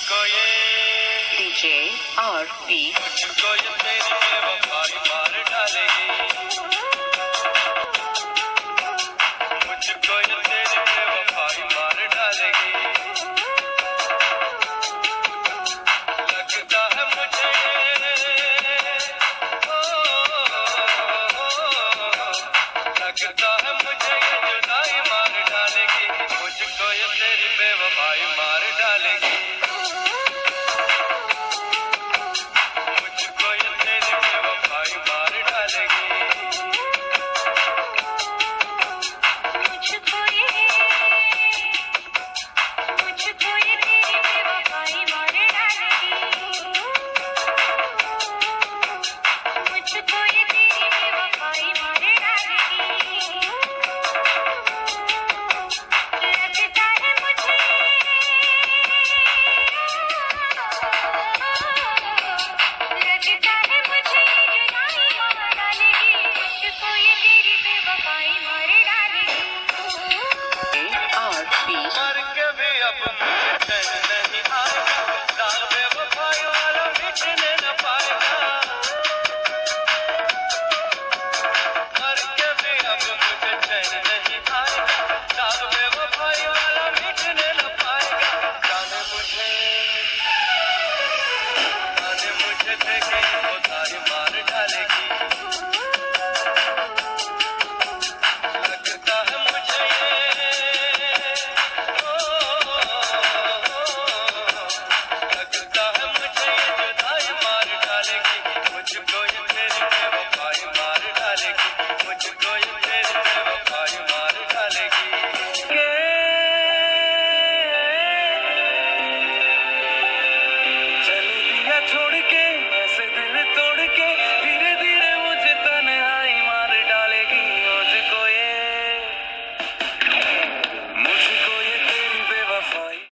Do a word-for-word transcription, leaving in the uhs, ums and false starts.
मुझको ये DJ R P मुझको ये तेरी बेवफाई मार डालेगी, मुझको ये तेरी बेवफाई मार डालेगी। लगता है मुझे ओ, लगता है मुझे ये जुदाई मार डालेगी, मुझको ये तेरी बेवफाई मार डालेगी, मुझको ये तेरी बेवफाई मार डालेगी। मुझको ये मुझको ये तेरी बेवफाई मार डालेगी, मुझको ये तेरी बेवफाई मार डालेगी। लगता है मुझे लगता है मुझे ये जुदाई मार डालेगी, मुझको ये तेरी बेवफाई मार डालेगी। आर पी मर के भी अब